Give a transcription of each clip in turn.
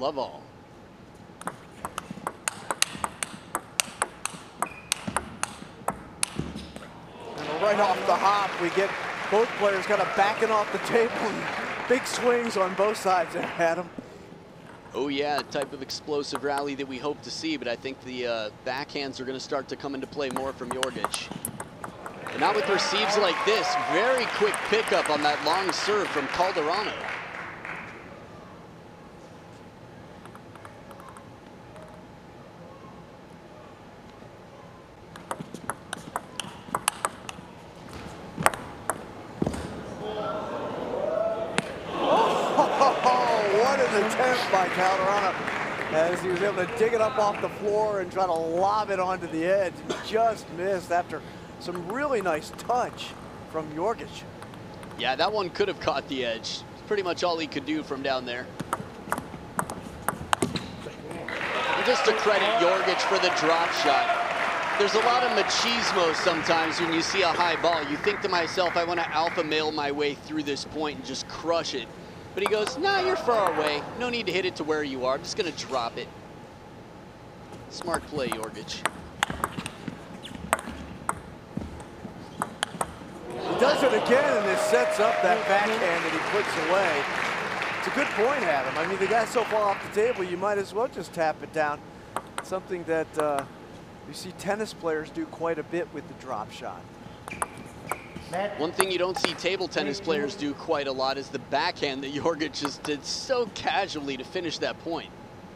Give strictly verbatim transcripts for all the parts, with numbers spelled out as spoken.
love all. And right off the hop, we get both players kind of backing off the table and big swings on both sides there, Adam. Oh yeah, type of explosive rally that we hope to see, but I think the uh, backhands are going to start to come into play more from Jorgic. And not with receives like this. Very quick pickup on that long serve from Calderano. Attempt by Calderano as he was able to dig it up off the floor and try to lob it onto the edge. Just missed after some really nice touch from Jorgic. Yeah, that one could have caught the edge. It's pretty much all he could do from down there. And just to credit Jorgic for the drop shot. There's a lot of machismo sometimes when you see a high ball. You think to myself, I want to alpha male my way through this point and just crush it. But he goes, nah, you're far away. No need to hit it to where you are. I'm just going to drop it. Smart play, Jorgic. He does it again, and it sets up that backhand that he puts away. It's a good point, Adam. I mean, the guy's so far off the table, you might as well just tap it down. Something that uh, you see tennis players do quite a bit with the drop shot. One thing you don't see table tennis players do quite a lot is the backhand that Jorgic just did so casually to finish that point.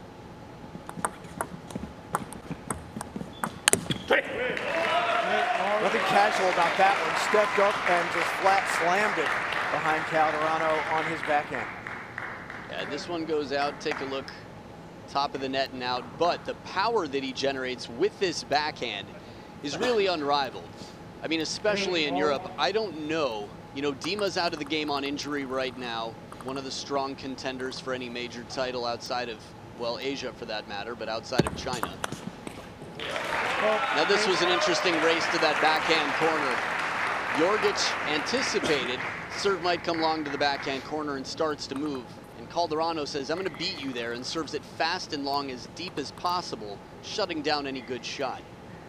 Nothing casual about that one. Stepped up and just flat slammed it behind Calderano on his backhand. Yeah, this one goes out. Take a look. Top of the net and out. But the power that he generates with this backhand is really unrivaled. I mean, especially in Europe, I don't know. You know, Dima's out of the game on injury right now. One of the strong contenders for any major title outside of, well, Asia for that matter, but outside of China. Now this was an interesting race to that backhand corner. Jorgic anticipated serve might come long to the backhand corner and starts to move. And Calderano says, I'm going to beat you there, and serves it fast and long as deep as possible, shutting down any good shot.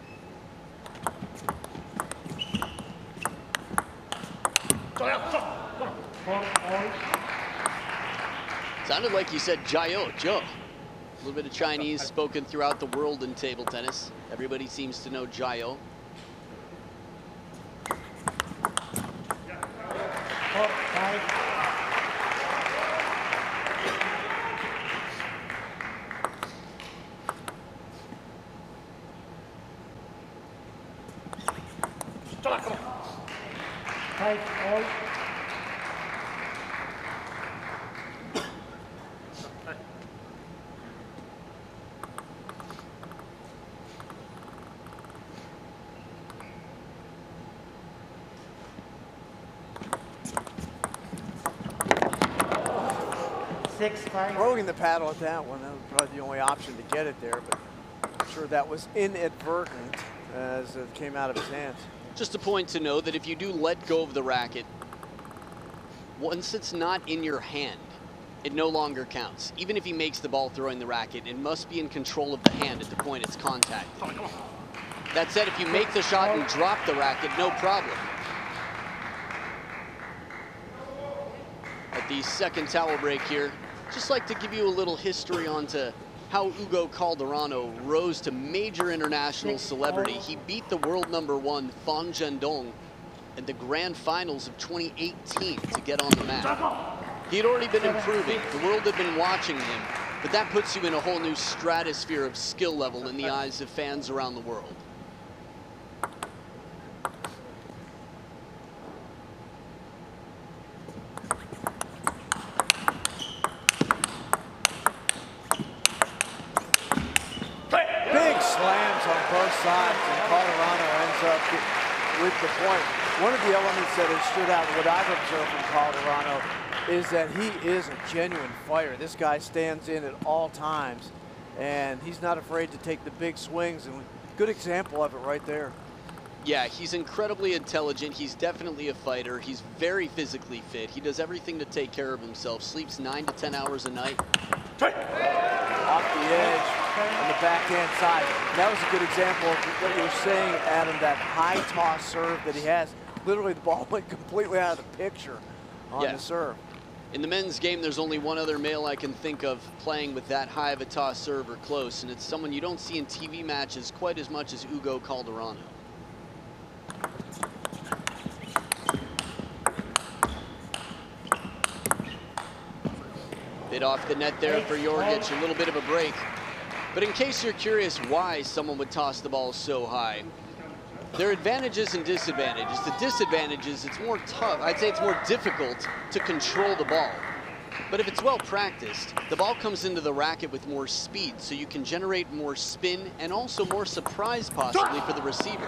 Sounded like you said Jiao, Joe. A little bit of Chinese spoken throughout the world in table tennis. Everybody seems to know Jiao. Six, five. Throwing the paddle at that one, that was probably the only option to get it there, but I'm sure that was inadvertent as it came out of his hands. Just a point to know that if you do let go of the racket, once it's not in your hand, it no longer counts. Even if he makes the ball throwing the racket, it must be in control of the hand at the point it's contact. That said, if you make the shot and drop the racket, no problem. At the second towel break here, just like to give you a little history onto how Ugo Calderano rose to major international celebrity. He beat the world number one Fan Zhendong in the grand finals of twenty eighteen to get on the mat. He had already been improving. The world had been watching him, but that puts you in a whole new stratosphere of skill level in the eyes of fans around the world. Sides, and Calderano ends up with the point. One of the elements that has stood out, what I've observed from Calderano, is that he is a genuine fighter. This guy stands in at all times, and he's not afraid to take the big swings, and good example of it right there. Yeah, he's incredibly intelligent. He's definitely a fighter. He's very physically fit. He does everything to take care of himself, sleeps nine to ten hours a night. backhand side. And that was a good example of what you were saying, Adam, that high toss serve that he has. Literally, the ball went completely out of the picture on yeah. the serve. In the men's game, there's only one other male I can think of playing with that high of a toss serve or close, and it's someone you don't see in T V matches quite as much as Ugo Calderano. Bit off the net there for Jorgic, a little bit of a break. But in case you're curious why someone would toss the ball so high, there are advantages and disadvantages. The disadvantages, it's more tough. I'd say it's more difficult to control the ball. But if it's well practiced, the ball comes into the racket with more speed, so you can generate more spin and also more surprise possibly for the receiver.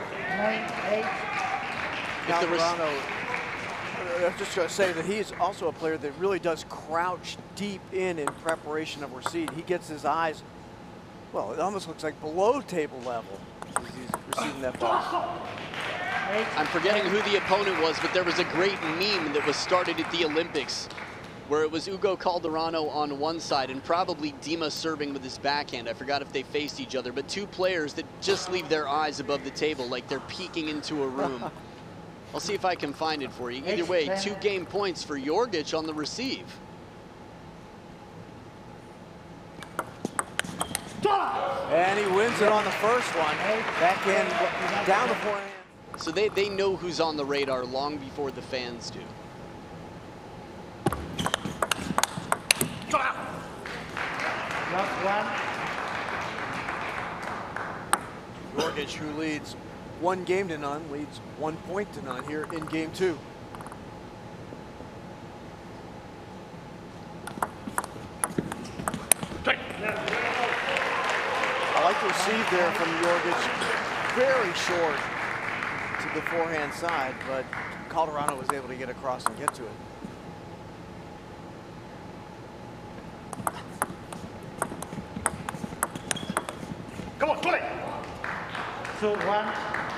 Calderano, I was just going to say that he is also a player that really does crouch deep in in preparation of receipt. He gets his eyes, well, it almost looks like below table level as he's receiving that ball. I'm forgetting who the opponent was, but there was a great meme that was started at the Olympics where it was Ugo Calderano on one side and probably Dima serving with his backhand. I forgot if they faced each other, but two players that just leave their eyes above the table like they're peeking into a room. I'll see if I can find it for you. Either way, two game points for Jorgic on the receive. And he wins it on the first one. Backhand down the forehand. So they, they know who's on the radar long before the fans do. Jorgic, who leads one game to none, leads one point to none here in game two. I like the receive there from Jorgic. Very short to the forehand side, but Calderano was able to get across and get to it. Come on, play. Two, one.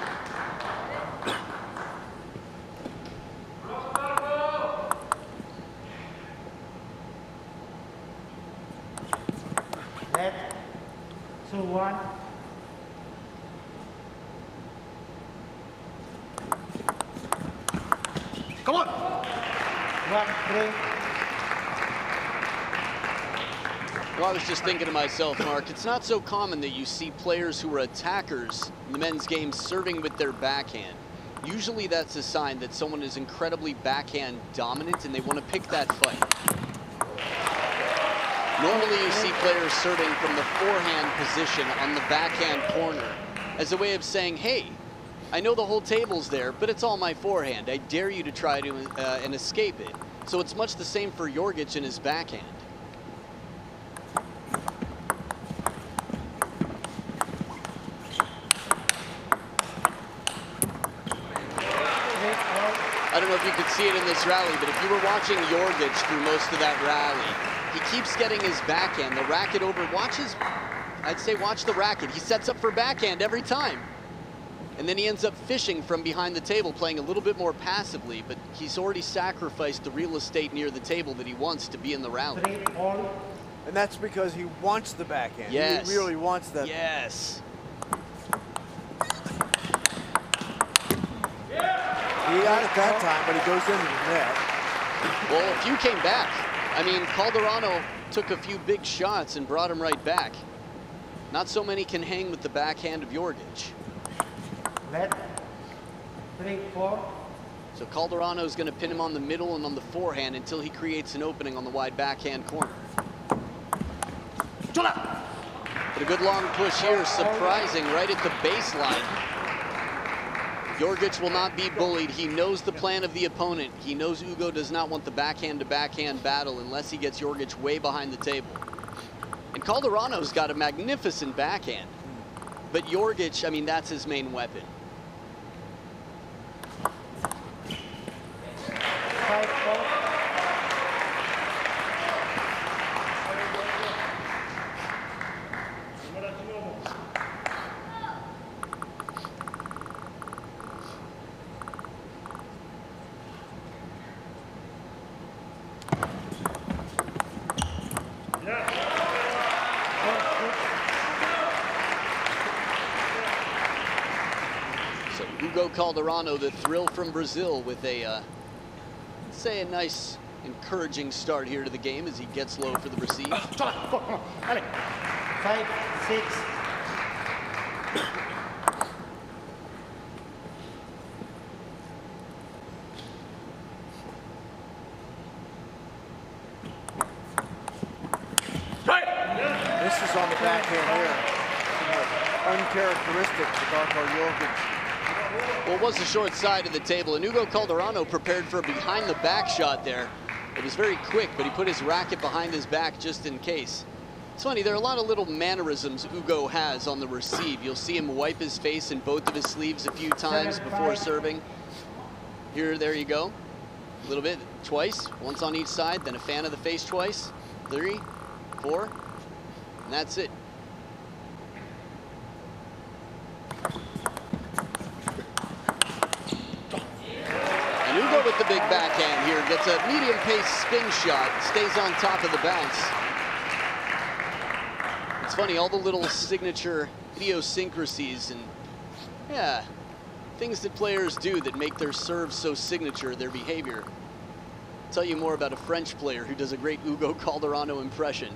Net. Two, one. Come on. One, three. Well, I was just thinking to myself, Mark, it's not so common that you see players who are attackers in the men's game serving with their backhand. Usually that's a sign that someone is incredibly backhand dominant and they want to pick that fight. Normally you see players serving from the forehand position on the backhand corner as a way of saying, hey, I know the whole table's there, but it's all my forehand. I dare you to try to uh, and escape it. So it's much the same for Jorgic in his backhand. I don't know if you could see it in this rally, but if you were watching Jorgic through most of that rally, he keeps getting his backhand, the racket over. Watch his, I'd say watch the racket. He sets up for backhand every time. And then he ends up fishing from behind the table, playing a little bit more passively, but he's already sacrificed the real estate near the table that he wants to be in the rally. And that's because he wants the backhand. Yes. He really wants that. Yes. He got it that time, but he goes into the net. Well, a few came back. I mean, Calderano took a few big shots and brought him right back. Not so many can hang with the backhand of Jorgic. Net. Three, four. So Calderano's going to pin him on the middle and on the forehand until he creates an opening on the wide backhand corner. But a good long push here, surprising right at the baseline. Jorgic will not be bullied. He knows the plan of the opponent. He knows Ugo does not want the backhand-to-backhand battle unless he gets Jorgic way behind the table. And Calderano's got a magnificent backhand. But Jorgic, I mean, that's his main weapon. Five, four. Hugo Calderano, the thrill from Brazil, with a, uh, let's say, a nice, encouraging start here to the game as he gets low for the receive. Five, six. This is on the backhand here. Uncharacteristic for Darko Jorgens. Well, it was the short side of the table, and Hugo Calderano prepared for a behind the back shot there. It was very quick, but he put his racket behind his back just in case. It's funny, there are a lot of little mannerisms Hugo has on the receive. You'll see him wipe his face in both of his sleeves a few times before serving. Here, there you go. A little bit, twice, once on each side, then a fan of the face twice. Three, four, and that's it. And Hugo with the big backhand here gets a medium pace spin shot, stays on top of the bounce. It's funny, all the little signature idiosyncrasies and, yeah, things that players do that make their serve so signature, their behavior. I'll tell you more about a French player who does a great Hugo Calderano impression.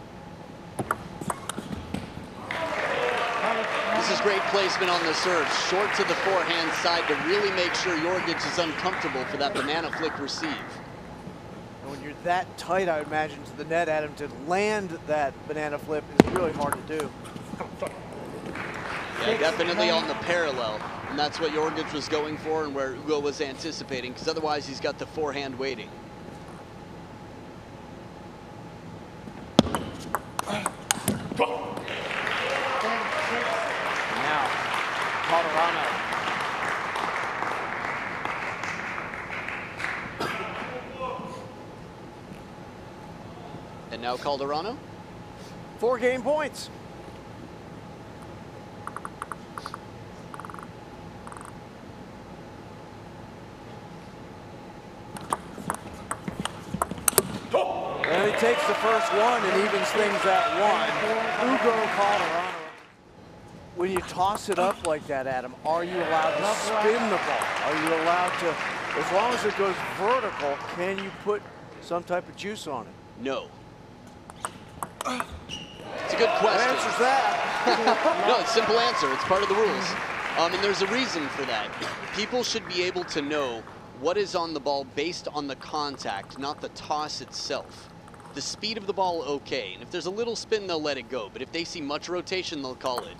This is great placement on the serve, short to the forehand side to really make sure Jorgens is uncomfortable for that banana flick receive. And when you're that tight, I would imagine, to the net, Adam, to land that banana flip is really hard to do. Yeah, definitely on the parallel. And that's what Jorgens was going for and where Hugo was anticipating, because otherwise he's got the forehand waiting. Now, Calderano. And now Calderano. Four game points. And he takes the first one and evens things at one. Hugo Calderano. When you toss it up like that, Adam, are you allowed to spin the ball? Are you allowed to, as long as it goes vertical, can you put some type of juice on it? No. It's a good That question. answers that. No, it's a simple answer. It's part of the rules. Um, and there's a reason for that. People should be able to know what is on the ball based on the contact, not the toss itself. The speed of the ball, okay. And if there's a little spin, they'll let it go. But if they see much rotation, they'll call it.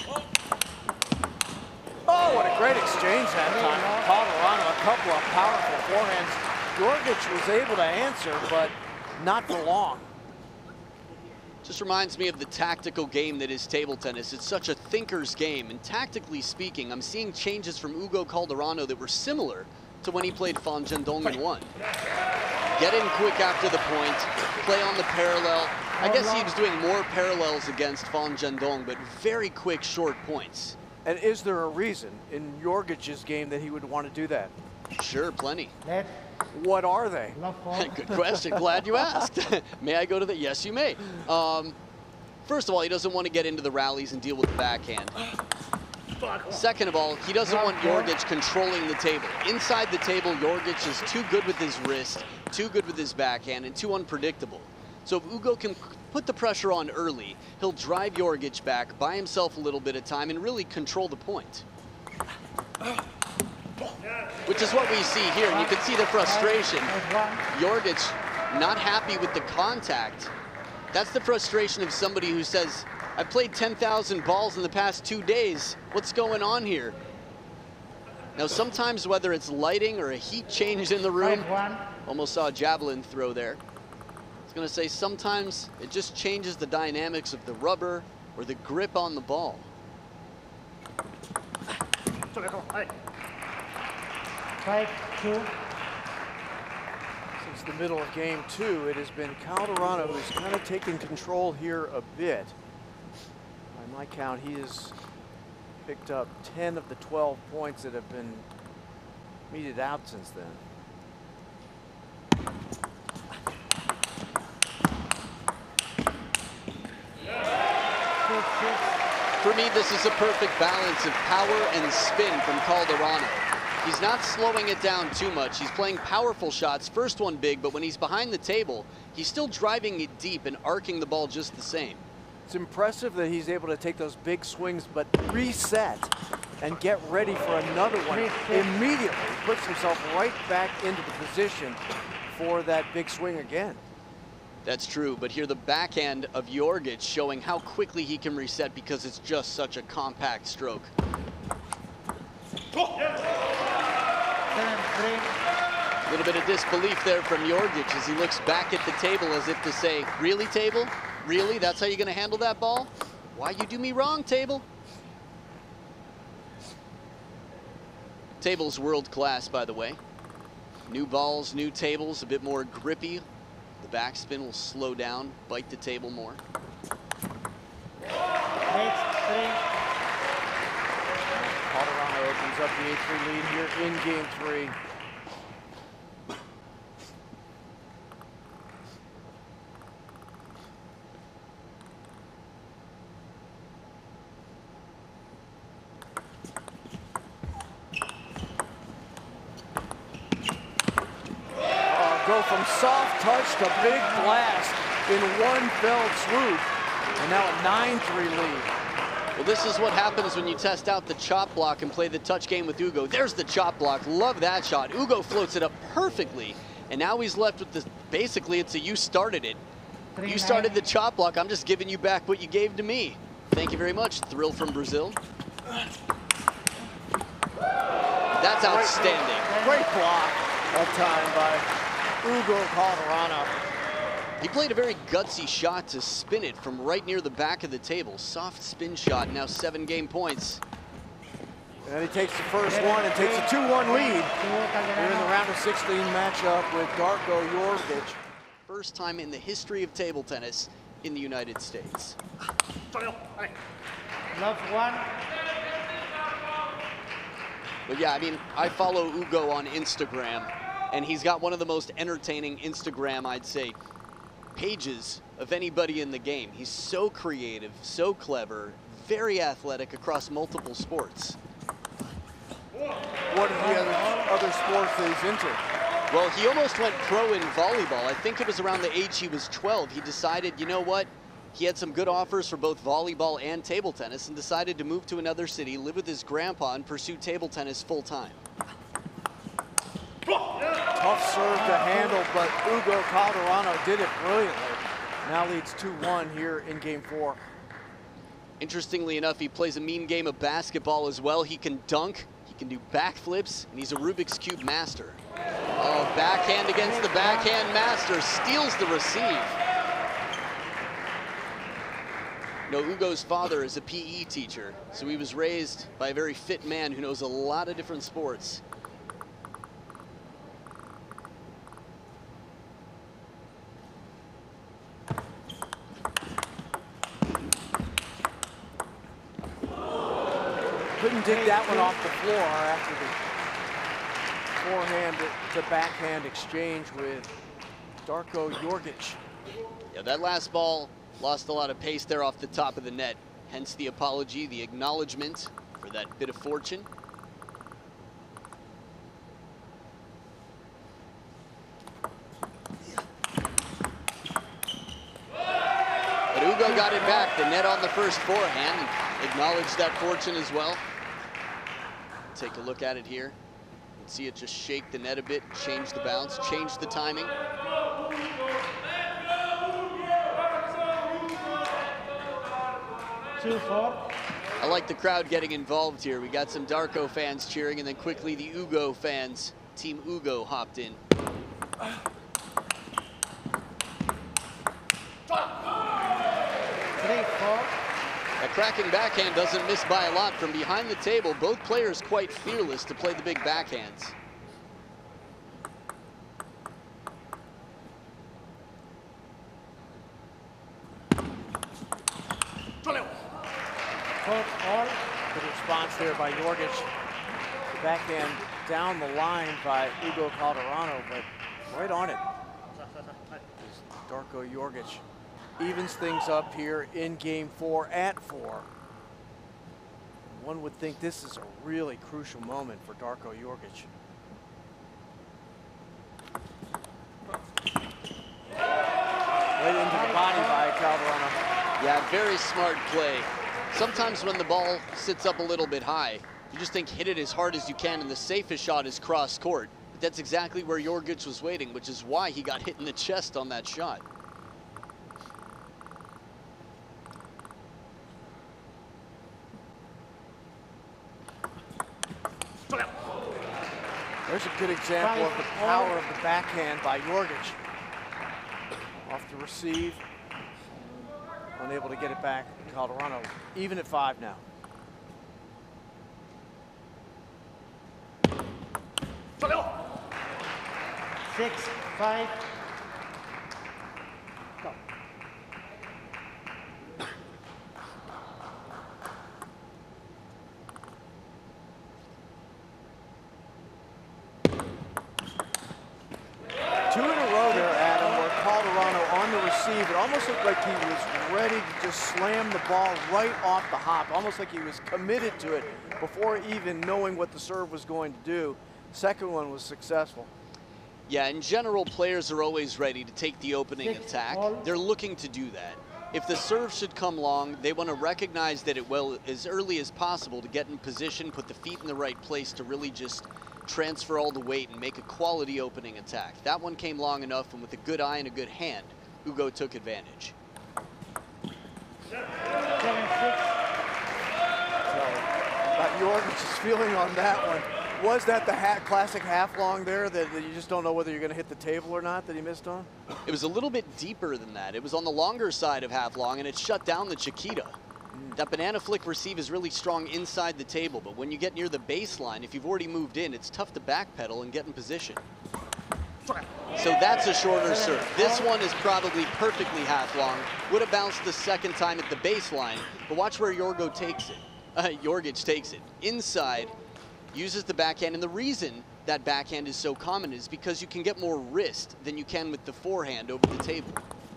Oh, what a great exchange that time. Calderano, a couple of powerful forehands. Jorgens was able to answer, but not for long. Just reminds me of the tactical game that is table tennis. It's such a thinker's game. And tactically speaking, I'm seeing changes from Hugo Calderano that were similar to when he played Fan Zhendong and won. Get in quick after the point, play on the parallel. I guess he was doing more parallels against Fan Zhendong, but very quick, short points. And is there a reason in Jorgens' game that he would want to do that? Sure, plenty. Let. What are they? Love four. Good question. Glad you asked. May I go to the? Yes, you may. Um, first of all, he doesn't want to get into the rallies and deal with the backhand. Second of all, he doesn't want Jorgens controlling the table. Inside the table, Jorgens is too good with his wrist, too good with his backhand, and too unpredictable. So if Hugo can put the pressure on early, he'll drive Jorgens back, buy himself a little bit of time, and really control the point. Which is what we see here, and you can see the frustration. Jorgens not happy with the contact. That's the frustration of somebody who says, I've played ten thousand balls in the past two days. What's going on here? Now, sometimes whether it's lighting or a heat change in the room, almost saw a javelin throw there. I was going to say sometimes it just changes the dynamics of the rubber or the grip on the ball. Five, two. Since the middle of game two, it has been Calderano who's kind of taken control here a bit. By my count, he has picked up ten of the twelve points that have been meted out since then. Six, six. For me, this is a perfect balance of power and spin from Calderano. He's not slowing it down too much. He's playing powerful shots, first one big, but when he's behind the table, he's still driving it deep and arcing the ball just the same. It's impressive that he's able to take those big swings, but reset and get ready for another one. Immediately puts himself right back into the position for that big swing again. That's true, but here the backhand of Jorgic showing how quickly he can reset because it's just such a compact stroke. A little bit of disbelief there from Jorgic as he looks back at the table as if to say, really, table? Really? That's how you're going to handle that ball? Why you do me wrong, table? Table's world class, by the way. New balls, new tables, a bit more grippy. The backspin will slow down, bite the table more. Calderano opens up the eight three lead here in game three. Go from soft touch to big blast in one fell swoop. And now a nine three lead. Well, this is what happens when you test out the chop block and play the touch game with Ugo. There's the chop block. Love that shot. Ugo floats it up perfectly. And now he's left with this. Basically, it's a you started it. You started the chop block. I'm just giving you back what you gave to me. Thank you very much. Thrill from Brazil. That's outstanding. Great block that time by Ugo Calderano. He played a very gutsy shot to spin it from right near the back of the table. Soft spin shot, now seven game points. And he takes the first one and takes a two one lead here in the round of sixteen matchup with Darko Jorgic. First time in the history of table tennis in the United States. Love one. But yeah, I mean, I follow Ugo on Instagram, and he's got one of the most entertaining Instagram, I'd say, pages of anybody in the game. He's so creative, so clever, very athletic across multiple sports. What are the other, other sports that he's into? Well, he almost went pro in volleyball. I think it was around the age he was twelve. He decided, you know what? He had some good offers for both volleyball and table tennis and decided to move to another city, live with his grandpa, and pursue table tennis full time. Tough serve to handle, but Ugo Calderano did it brilliantly. Now leads two one here in game four. Interestingly enough, he plays a mean game of basketball as well. He can dunk, he can do backflips, and he's a Rubik's Cube master. Oh, backhand against the backhand master, steals the receive. No, Ugo's father is a P E teacher, so he was raised by a very fit man who knows a lot of different sports. Couldn't dig that one off the floor after the forehand to backhand exchange with Darko Jorgic. Yeah, that last ball lost a lot of pace there off the top of the net. Hence the apology, the acknowledgement for that bit of fortune. But Ugo got it back. The net on the first forehand and acknowledged that fortune as well. Take a look at it here. You can see it just shake the net a bit, change the bounce, change the timing. Two, four. I like the crowd getting involved here. We got some Darko fans cheering, and then quickly the Ugo fans, Team Ugo, hopped in. Three, four. A cracking backhand doesn't miss by a lot. From behind the table, both players quite fearless to play the big backhands. All. Good response there by Jorgic. The backhand down the line by Ugo Calderano, but right on it. Darko Jorgic evens things up here in game four at four. One would think this is a really crucial moment for Darko Jorgic. Right into the body by Calderano. Yeah, very smart play. Sometimes when the ball sits up a little bit high, you just think hit it as hard as you can, and the safest shot is cross court. But that's exactly where Jorgic was waiting, which is why he got hit in the chest on that shot. There's a good example of the power of the backhand by Jorgic. Off to receive. Unable to get it back. Calderano even at five now. Six, five. Two in a row there, Adam, where Calderano on the receive, it almost looked like he was ready to just slam the ball right off the hop, almost like he was committed to it before even knowing what the serve was going to do. Second one was successful. Yeah, in general, players are always ready to take the opening attack. They're looking to do that. If the serve should come long, they want to recognize that it will as early as possible to get in position, put the feet in the right place to really just transfer all the weight and make a quality opening attack. That one came long enough, and with a good eye and a good hand, Ugo took advantage. Seven, six. So, about Jorgic's feeling on that one. Was that the ha classic half long there that, that you just don't know whether you're going to hit the table or not that he missed on? It was a little bit deeper than that. It was on the longer side of half long, and it shut down the Chiquita. Mm. That banana flick receive is really strong inside the table, but when you get near the baseline, if you've already moved in, it's tough to backpedal and get in position. So that's a shorter serve. This one is probably perfectly half long. Would have bounced the second time at the baseline, but watch where Jorgo takes it. Uh, Jorgic takes it. Inside, uses the backhand, and the reason that backhand is so common is because you can get more wrist than you can with the forehand over the table.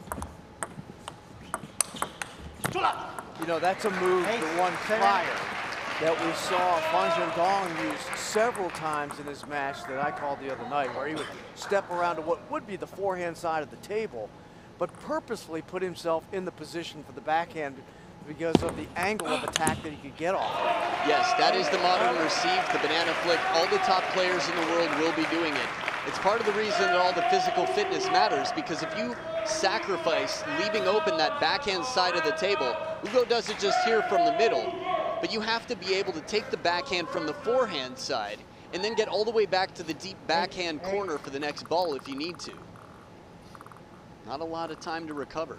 You know, that's a move, the one prior, that we saw Fan Zhendong use several times in his match that I called the other night, where he would step around to what would be the forehand side of the table, but purposefully put himself in the position for the backhand because of the angle of attack that he could get off. Yes, that is the modern receive, the banana flick. All the top players in the world will be doing it. It's part of the reason that all the physical fitness matters, because if you sacrifice leaving open that backhand side of the table, Ugo does it just here from the middle, but you have to be able to take the backhand from the forehand side and then get all the way back to the deep backhand corner for the next ball if you need to. Not a lot of time to recover.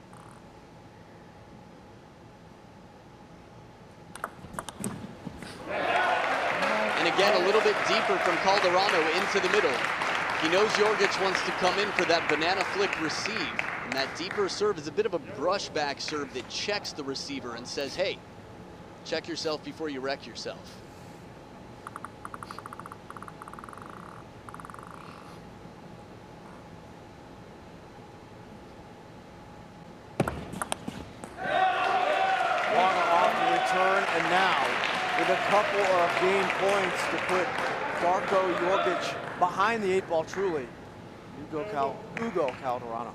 And again, a little bit deeper from Calderano into the middle. He knows Jorgic wants to come in for that banana flick receive. And that deeper serve is a bit of a brush back serve that checks the receiver and says, hey, check yourself before you wreck yourself. And now, with a couple of game points to put Darko Jorgic behind the eight ball truly, Ugo, Cal Ugo Calderano.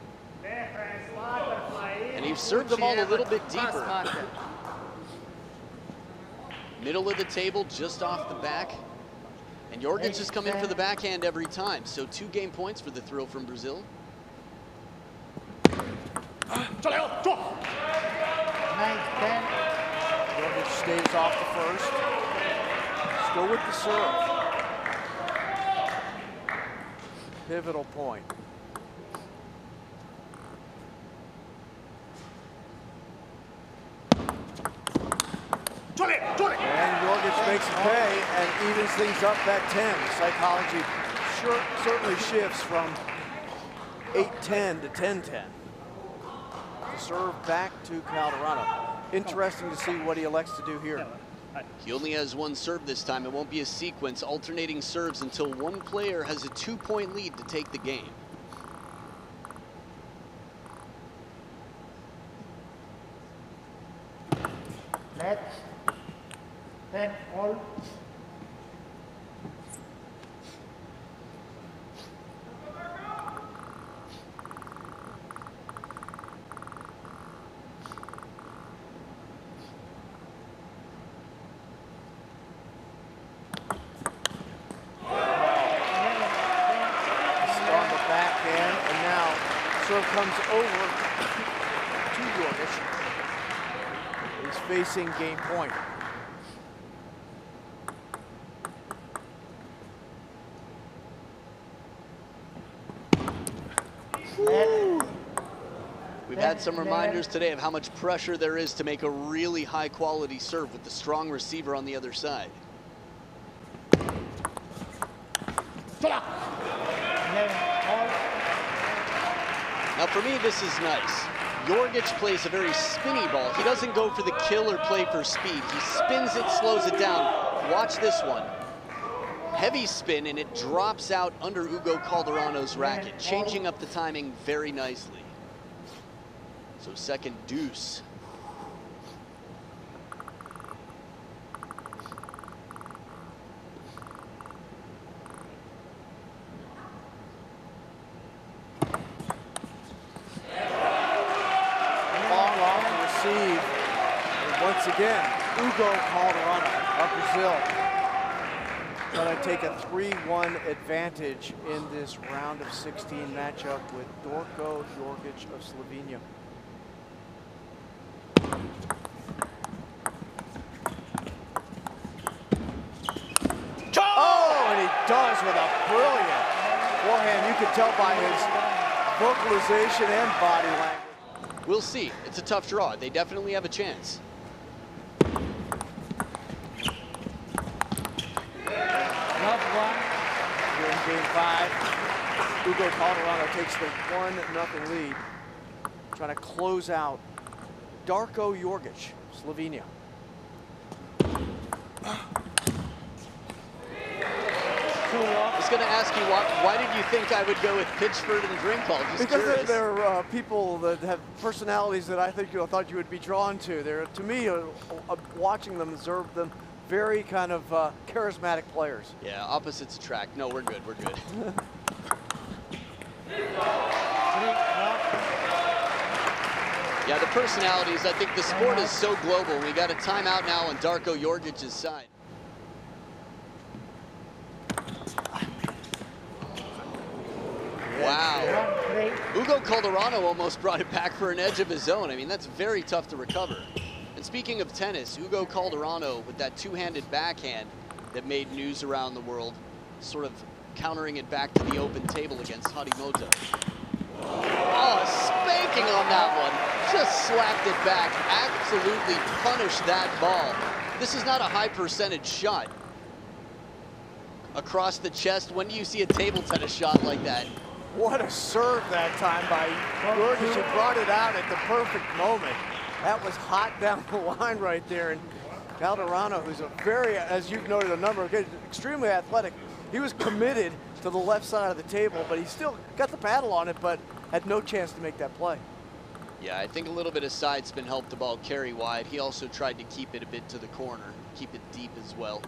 And he served them all a little bit deeper. Middle of the table, just off the back. And Jorgic has come in for the backhand every time. So two game points for the throw from Brazil. Nine, ten. Jorgic stays off the first. Still with the serve. Pivotal point. And Jorgic makes it pay and evens things up at ten. Psychology sure, certainly shifts from eight ten to ten ten. The serve back to Calderano. Interesting to see what he elects to do here. He only has one serve this time. It won't be a sequence, alternating serves until one player has a two-point lead to take the game. Let's. ten, all. Serve comes over to Jorgic. He's facing game point. Woo. We've had some reminders today of how much pressure there is to make a really high quality serve with the strong receiver on the other side. Now for me, this is nice. Jorgic plays a very spinny ball. He doesn't go for the killer play for speed. He spins it, slows it down. Watch this one. Heavy spin, and it drops out under Ugo Calderano's racket, changing up the timing very nicely. So second deuce. Once again, Ugo Calderano of Brazil trying to take a three one advantage in this round of sixteen matchup with Darko Jorgic of Slovenia. Oh, and he does with a brilliant forehand. You can tell by his vocalization and body language. We'll see. It's a tough draw. They definitely have a chance. Here in game five, Ugo Calderano takes the one nothing lead, trying to close out Darko Jorgic, Slovenia. I was going to ask you, why, why did you think I would go with Pitchford and Drinkball? Just because curious. they're, they're uh, people that have personalities that I think you thought you would be drawn to. They're, to me, uh, uh, watching them, observe them, very kind of uh, charismatic players. Yeah, opposites attract. No, we're good, we're good. Yeah, the personalities, I think the sport is so global. We got a timeout now on Darko Jorgic's side. Wow. Ugo Calderano almost brought it back for an edge of his own. I mean, that's very tough to recover. And speaking of tennis, Ugo Calderano with that two-handed backhand that made news around the world, sort of countering it back to the open table against Harimoto. Oh, a spanking on that one. Just slapped it back. Absolutely punished that ball. This is not a high percentage shot. Across the chest, when do you see a table tennis shot like that? What a serve that time by Jorgic. He brought it out at the perfect moment. That was hot down the line right there. And Calderano, who's a very, as you've noted a number of kids, extremely athletic. He was committed to the left side of the table, but he still got the paddle on it, but had no chance to make that play. Yeah, I think a little bit of side spin helped the ball carry wide. He also tried to keep it a bit to the corner, keep it deep as well.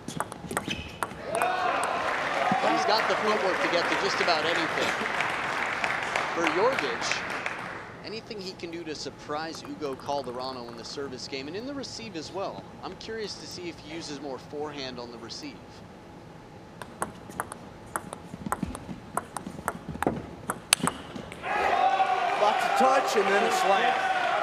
But he's got the footwork to get to just about anything. For Jorgic, anything he can do to surprise Ugo Calderano in the service game and in the receive as well. I'm curious to see if he uses more forehand on the receive. Lots of touch and then a slam.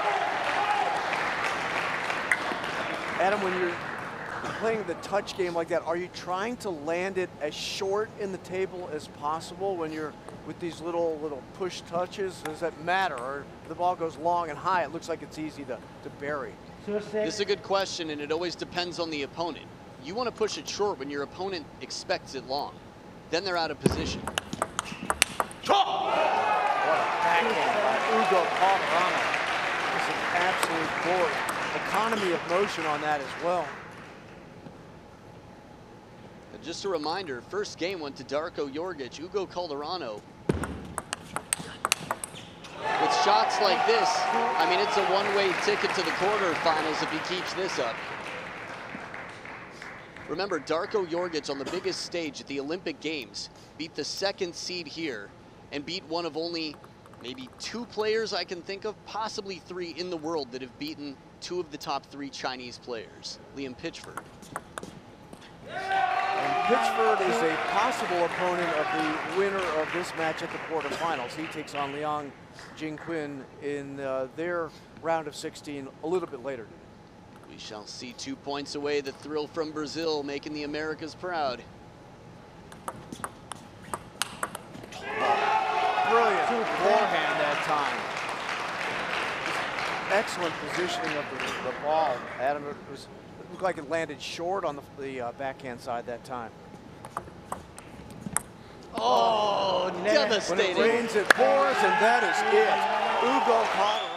Adam, when you're playing the touch game like that, are you trying to land it as short in the table as possible when you're with these little little push touches? Does that matter? Or if the ball goes long and high, it looks like it's easy to, to bury. This is a good question, and it always depends on the opponent. You want to push it short when your opponent expects it long. Then they're out of position. What a backhand by Ugo Calderano. It's an absolute board. Economy of motion on that as well. And just a reminder, first game went to Darko Jorgic. Ugo Calderano, with shots like this, I mean, it's a one-way ticket to the quarterfinals if he keeps this up. Remember, Darko Jorgic on the biggest stage at the Olympic Games beat the second seed here and beat one of only maybe two players I can think of, possibly three in the world that have beaten two of the top three Chinese players, Liam Pitchford. And Pitchford is a possible opponent of the winner of this match at the quarterfinals. He takes on Liang Jingquin in uh, their round of sixteen a little bit later. We shall see. Two points away, the thrill from Brazil, making the Americas proud. Brilliant forehand that time. Excellent positioning of the, the ball. Adam, it, was, it looked like it landed short on the, the uh, backhand side that time. Oh, When devastating. it rains, it pours, and that is it. Ugo Calderano.